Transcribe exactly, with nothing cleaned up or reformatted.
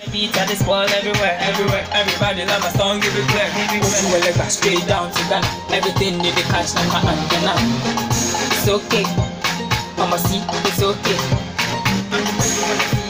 Beats at this wall everywhere, everywhere. Everybody love my song, give it clear. Well, like that straight down to Ghana. Everything need to catch like my antenna. It's okay, I'ma see, it's okay.